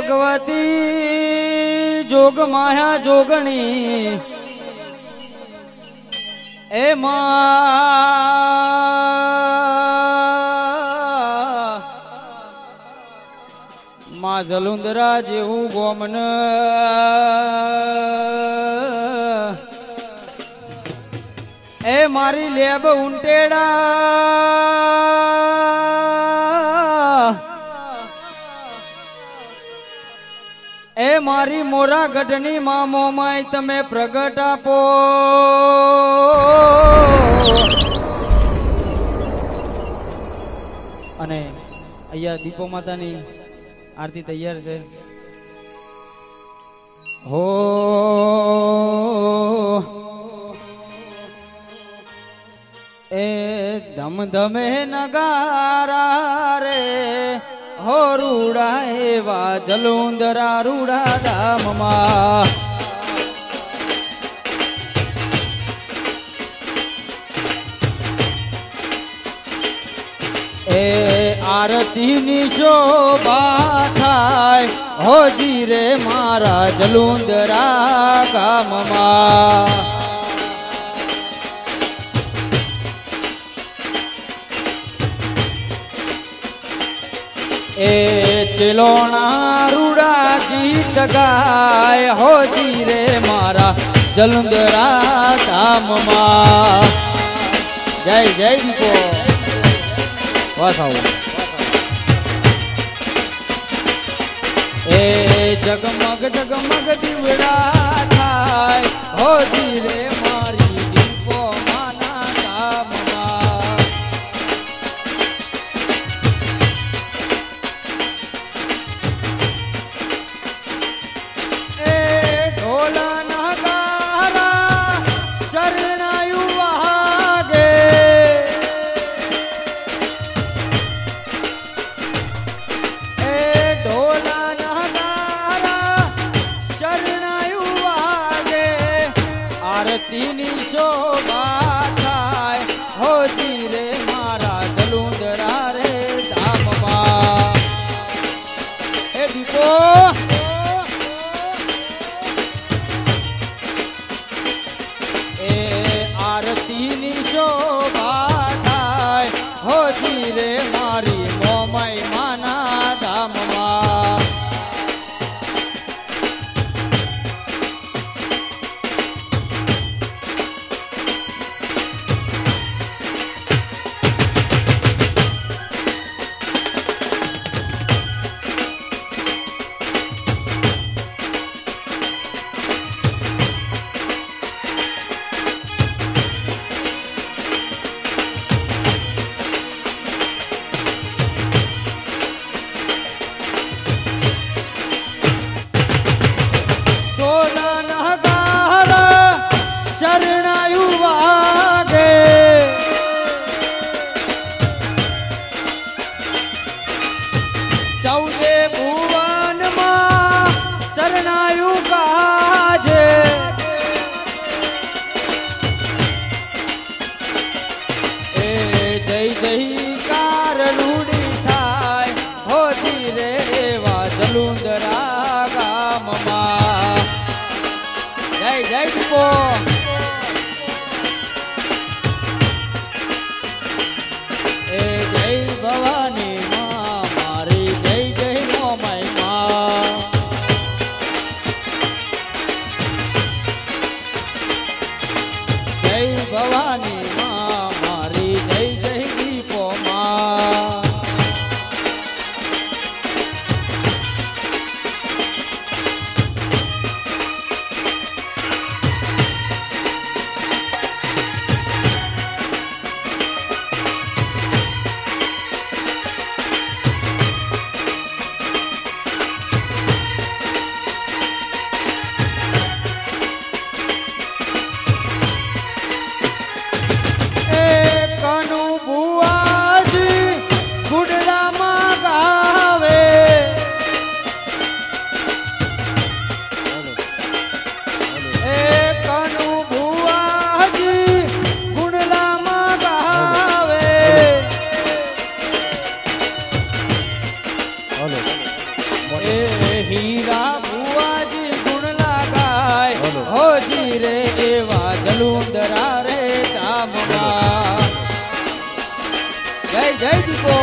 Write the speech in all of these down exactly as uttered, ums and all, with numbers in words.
भगवती जोग माया जोगणी ए मां मां जलुंदरा जेवू गोमन ए मारी लेब उंटेड़ा ए मारी मोरा गढ़नी मामो माई तमे प्रगट आपो अने अय्या दीपो मातानी आरती तैयार छे हो ए धम धमे नगारा रे हो रूड़ा एवा जलुंदरा रूड़ा धाम मां ए आरती नी शोभा थाय हो जी रे मारा जलुंदरा गाम मां ए चिलोना रूड़ा गीत गाय हो जी रे मारा जलुंदरा धाम मां जय जय दीपो वासाओ ए जगमग जगमग दिवड़ा थाय हो जी रे मारी दीपो माना धाम मां आरती शोभा थाय हो जी रे मारा जलुंदरा रे धाम मां ए दीपो ए आरती शोभा थाय हो जी रे मारी मोमय माना धाम मां રે એવા જલુંદરા રે ધામમાં જય જય દીપો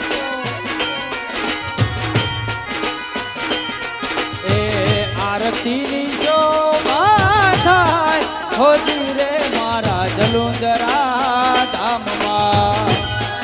એ આરતીની શોભા થાય હોજી રે મારા જલુંદરા ધામમાં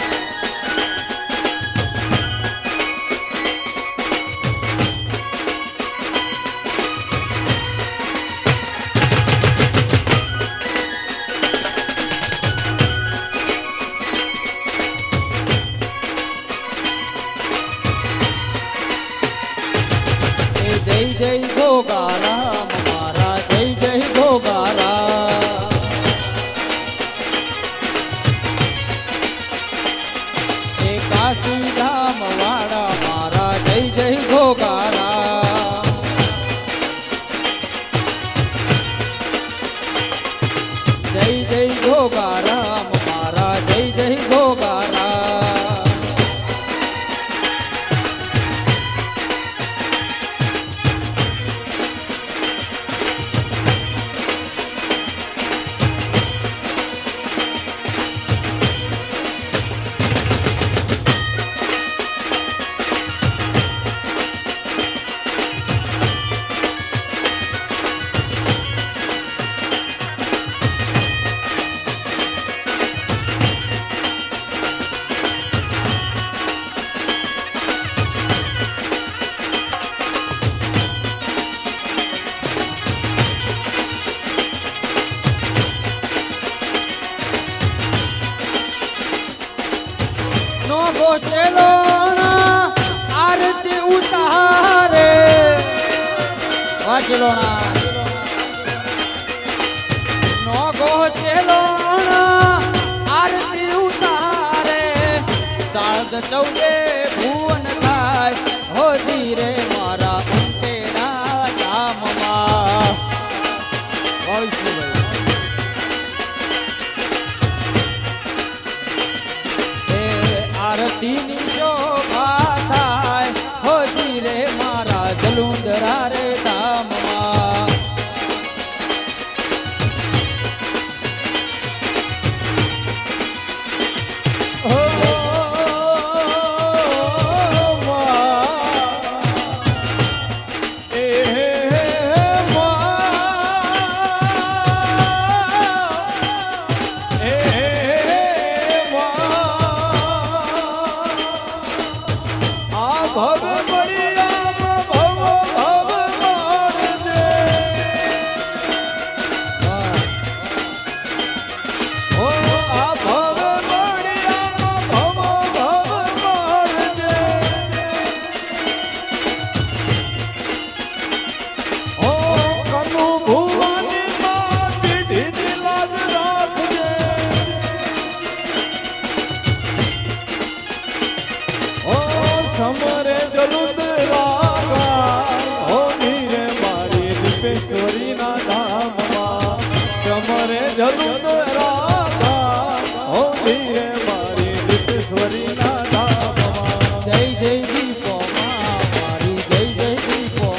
જય જય ગોગારામ મારા જય જય ગોગારામ એ કાશી ધામ વાળા મારા જય જય ગોગારામ જય જય ગોગારામ મારા જય જય ગોગારામ નો ગોચેલો આરતી ઉતારે વાંચેલો નો ગોચેલો આરતી ઉતારે સાત ચૌદે ભુવન થાય હોજી રે મારા ઉંટેડા ધામમાં આરતીની શોભા થાય હોજી રે મારા જલુંદરા રે ધામમાં સમરે જલુંદરા હો ધીરે મારી દીપેશ્વરી ના ધામમાં સમરે જલુંદરા હો ધીરે મારી દીપેશ્વરી ના ધામમાં જય જય દીપો મારી જય જય દીપો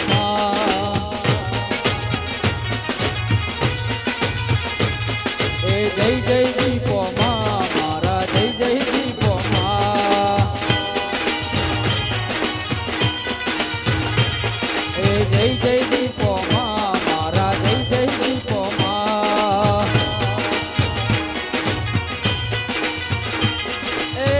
એ જય જય દીપો મારા જય જય દીપો જય જય દીપો મારા જય જય દીપો એ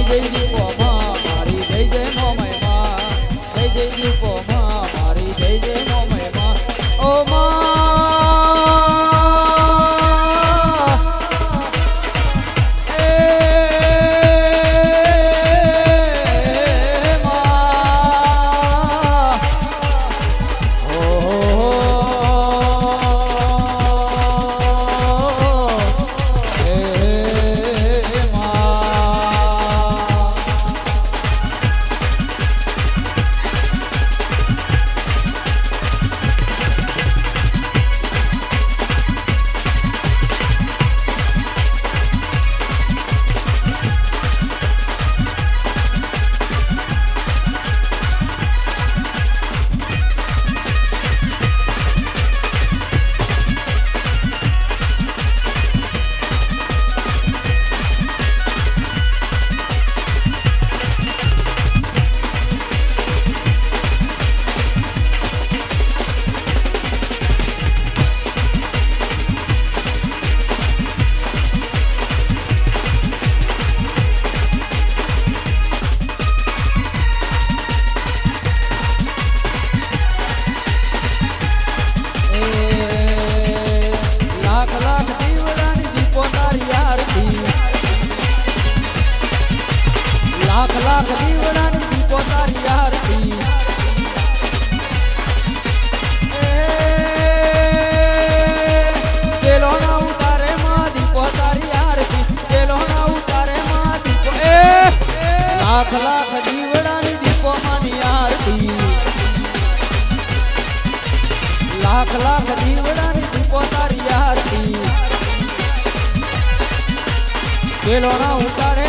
જય દીપો માં મારી જય જય મોમય માં જય જય દીપો માં મારી જય જય મોમય માં ઓ લાખ લાખ દીવડાની દીપો તારી આરતી ચેલો ના ઉતારે માં દીપો તારી આરતી ચેલો ના ઉતારે માં દીપો એ લાખ લાખ દીવડાની દીપો માની આરતી લાખ લાખ દીવડાની દીપો તારી આરતી ચેલો ના ઉતારે